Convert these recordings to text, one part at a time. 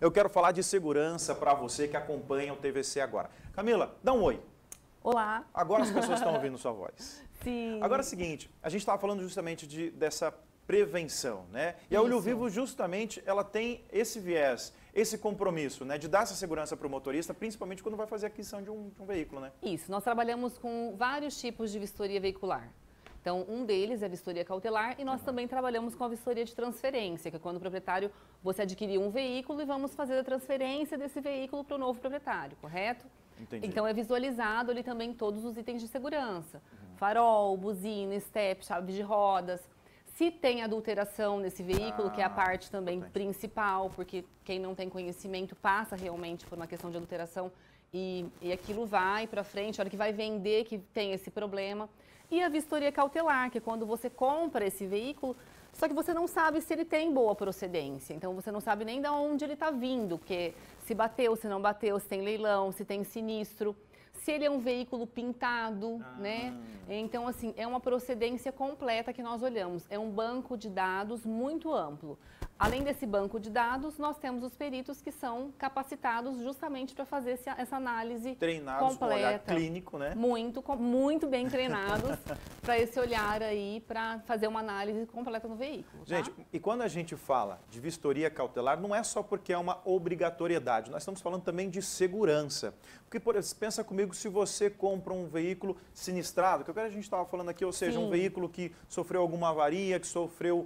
eu quero falar de segurança para você que acompanha o TVC agora. Camila, dá um oi. Olá. Agora as pessoas estão ouvindo sua voz. Sim. Agora é o seguinte, a gente estava falando justamente dessa prevenção, né? E a Olho Vivo justamente ela tem esse viés, esse compromisso, né, de dar essa segurança para o motorista, principalmente quando vai fazer a aquisição de um veículo, né? Isso, nós trabalhamos com vários tipos de vistoria veicular. Então, um deles é a vistoria cautelar e nós também trabalhamos com a vistoria de transferência, que é quando o proprietário, você adquiriu um veículo e vamos fazer a transferência desse veículo para o novo proprietário, correto? Entendi. Então, é visualizado ali também todos os itens de segurança. Farol, buzina, step, chave de rodas. Se tem adulteração nesse veículo, que é a parte também principal, porque quem não tem conhecimento passa realmente por uma questão de adulteração e aquilo vai para frente, a hora que vai vender que tem esse problema. E a vistoria cautelar, que é quando você compra esse veículo, só que você não sabe se ele tem boa procedência. Então, você não sabe nem de onde ele está vindo, porque se bateu, se não bateu, se tem leilão, se tem sinistro, se ele é um veículo pintado, né? Então, assim, é uma procedência completa que nós olhamos. É um banco de dados muito amplo. Além desse banco de dados, nós temos os peritos que são capacitados justamente para fazer essa análise treinados completa. Com olhar clínico, né? Muito bem treinados para esse olhar aí, para fazer uma análise completa no veículo. Tá? Gente, e quando a gente fala de vistoria cautelar, não é só porque é uma obrigatoriedade, nós estamos falando também de segurança. Porque, por exemplo, pensa comigo, se você compra um veículo sinistrado, que é o que a gente estava falando aqui, ou seja, um veículo que sofreu alguma avaria, que sofreu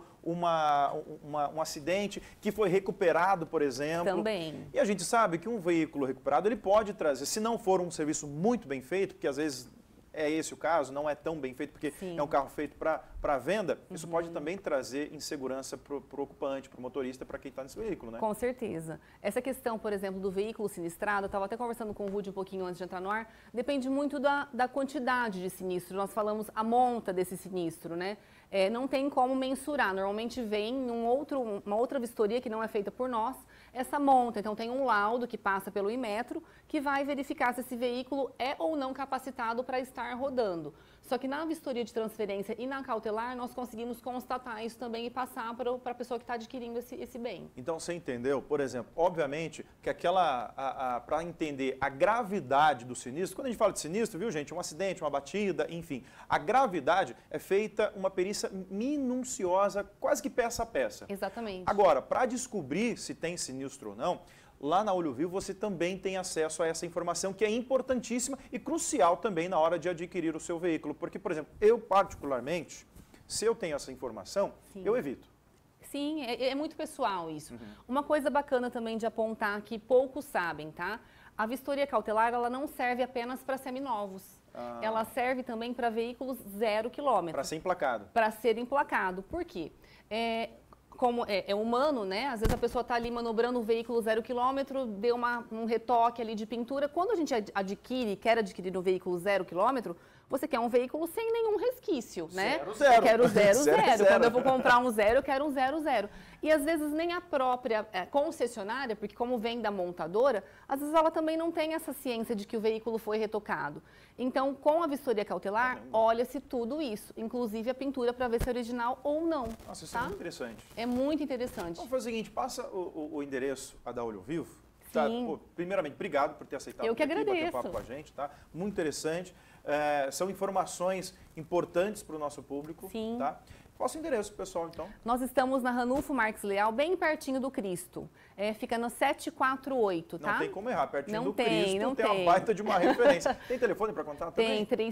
um acidente, que foi recuperado, por exemplo. Também. E a gente sabe que um veículo recuperado, ele pode trazer, se não for um serviço muito bem feito, porque às vezes é esse o caso, não é tão bem feito, porque é um carro feito para venda, isso pode também trazer insegurança para o ocupante, para o motorista, para quem está nesse veículo, né? Com certeza. Essa questão, por exemplo, do veículo sinistrado, eu estava até conversando com o Rudy um pouquinho antes de entrar no ar, depende muito da quantidade de sinistro. Nós falamos a monta desse sinistro, né? Não tem como mensurar. Normalmente vem uma outra vistoria que não é feita por nós, essa monta. Então tem um laudo que passa pelo Inmetro que vai verificar se esse veículo é ou não capacitado para estar rodando. Só que na vistoria de transferência e na cautelar nós conseguimos constatar isso também e passar para a pessoa que está adquirindo esse bem. Então você entendeu, por exemplo, obviamente que para entender a gravidade do sinistro, quando a gente fala de sinistro, viu gente, um acidente, uma batida, enfim, a gravidade é feita uma perícia minuciosa, quase que peça a peça. Exatamente. Agora, para descobrir se tem sinistro ou não, lá na Olho Vivo você também tem acesso a essa informação que é importantíssima e crucial também na hora de adquirir o seu veículo. Porque, por exemplo, eu particularmente, se eu tenho essa informação, eu evito. Sim, é muito pessoal isso. Uma coisa bacana também de apontar que poucos sabem, tá? A vistoria cautelar, ela não serve apenas para seminovos. Ela serve também para veículos 0 km. Para ser emplacado. Para ser emplacado. Por quê? Como é humano, né? Às vezes a pessoa está ali manobrando um veículo 0 km, deu um retoque ali de pintura. Quando a gente quer adquirir um veículo 0 km, você quer um veículo sem nenhum resquício, né? Zero. Eu quero 0, 0. Zero. Quando eu vou comprar um 0, eu quero um 0, 0. E às vezes nem a própria concessionária, porque como vem da montadora, às vezes ela também não tem essa ciência de que o veículo foi retocado. Então, com a vistoria cautelar, olha-se tudo isso, inclusive a pintura para ver se é original ou não. Nossa, isso é muito interessante. É muito interessante. Vamos fazer o seguinte, passa o endereço da Olho Vivo. Sim. Tá? Pô, primeiramente, obrigado por ter aceitado Eu que bater agradeço. papo com a gente, tá? Muito interessante. São informações importantes para o nosso público. Sim. Tá? Passa o endereço, pessoal, então. Nós estamos na Ranulfo Marques Leal, bem pertinho do Cristo. Fica no 748, tá? Não tem como errar, pertinho não do tem, Cristo, não tem uma baita de uma referência. Tem telefone para contar também? Tem,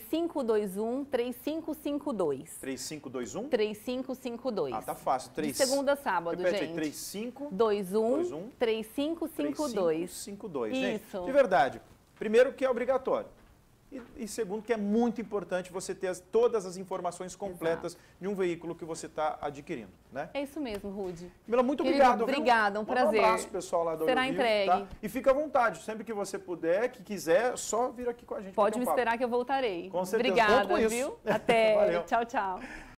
3521-3552. 3521? 3552. Ah, tá fácil. De segunda a sábado, Repete gente. Aí, 3521 3552. 3552. Isso. Gente, de verdade, primeiro que é obrigatório. E segundo, que é muito importante você ter todas as informações completas de um veículo que você está adquirindo, né? É isso mesmo, Rudy. Camila, muito Querido, obrigado. obrigada, um prazer. Um abraço, pessoal lá do Será Olho Vivo, entregue. tá? E fica à vontade, sempre que você puder, que quiser, só vir aqui com a gente. Pode me esperar que eu voltarei. Com certeza. Obrigada, Conto com isso. viu? Até. Valeu. Tchau, tchau.